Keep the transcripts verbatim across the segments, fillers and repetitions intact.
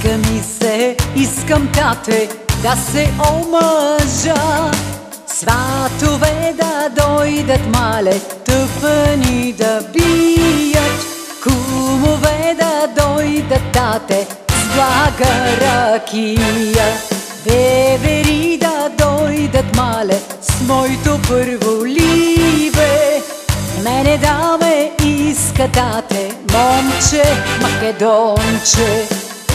Иска ми се, искам, тате, да се омъжа. Сватове да дойдат, мале, тъпани да бият. Кумове да дойдат, тате, с блага ракия. Девери да дойдат, мале, с моето първо ливе. Мене да ме иска, тате, момче, македонче.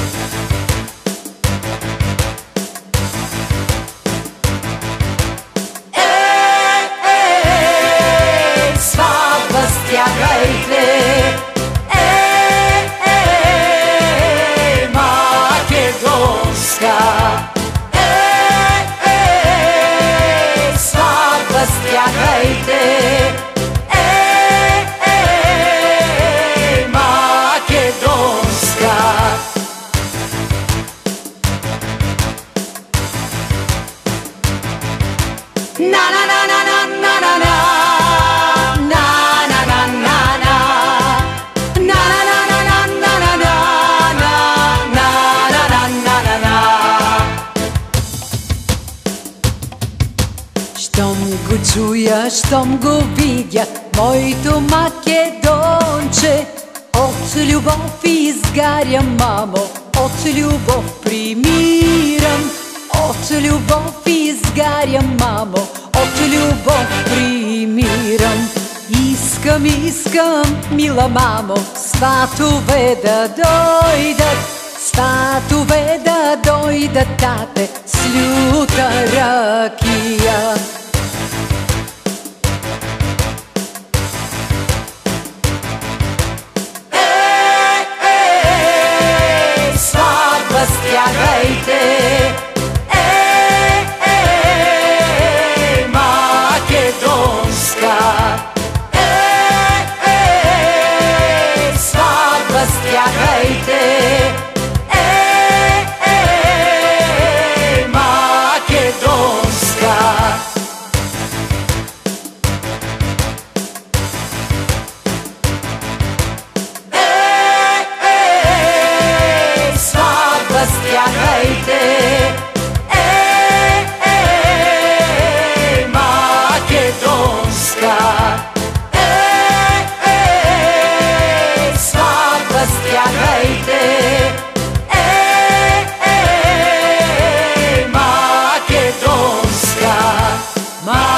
Стягайте, ей, ей, македонска, ей, ей, сватба стягайте, ей, ей, македонска. На на на на на на на на. Щом го чуя, щом го видя, моето македонче, от любов изгарям, мамо, от любов примирам. От любов изгарям, мамо, от любов примирам. Искам, искам, мила мамо, сватове да дойдат, сватове да дойдат, тате, с люта ракия. Ей, ей, сватба стягайте, ей, ей, македонска, ей, ей, сватба стягайте, ей, ей, македонска. Ей, ей, сватба стягайте, ей, ей, македонска, ей, ей, сватба стягайте, ей, ей, македонска.